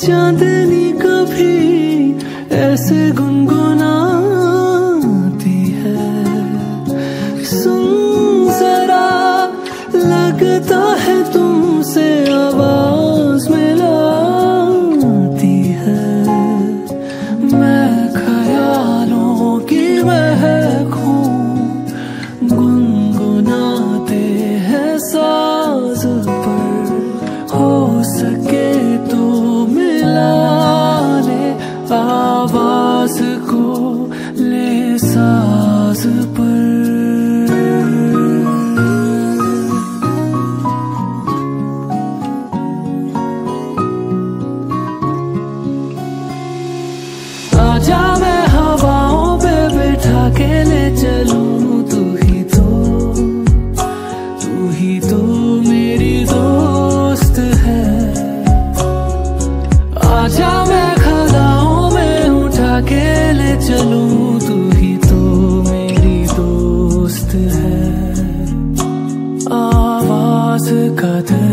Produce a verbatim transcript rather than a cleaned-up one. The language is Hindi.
चांदनी कभी ऐसे गुनगुनाती है। सुन जरा लगता है तुमसे आवाज मिलाती है। मैं ख्यालों की महक हूँ, गुनगुनाते हैं साज पर। हो सके तो मिला ले आवाज को ले साज पर। आजा मैं हवाओं पे बिठा के ले चलूं, तू ही तो तू ही तो मेरी दोस्त है। आजा मैं खदाओं में उठा के ले चलूं, तू ही तो मेरी दोस्त है। आवाज का